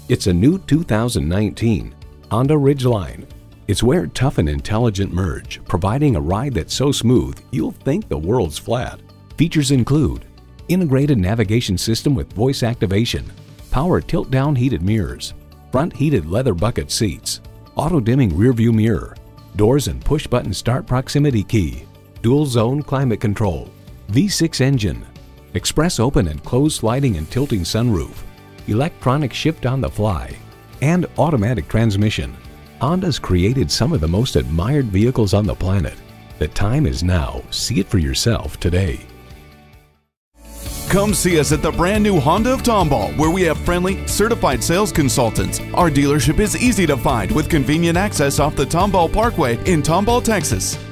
It's a new 2019 Honda Ridgeline. It's where tough and intelligent merge, providing a ride that's so smooth you'll think the world's flat. Features include integrated navigation system with voice activation, power tilt-down heated mirrors, front heated leather bucket seats, auto-dimming rearview mirror, doors and push-button start proximity key, dual-zone climate control, V6 engine, express open and closed sliding and tilting sunroof, electronic shift on the fly, and automatic transmission. Honda's created some of the most admired vehicles on the planet. The time is now. See it for yourself today. Come see us at the brand new Honda of Tomball, where we have friendly, certified sales consultants. Our dealership is easy to find with convenient access off the Tomball Parkway in Tomball, Texas.